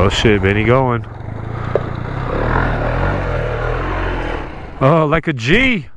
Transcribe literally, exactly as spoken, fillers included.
Oh shit, Benny going. Oh, like a G.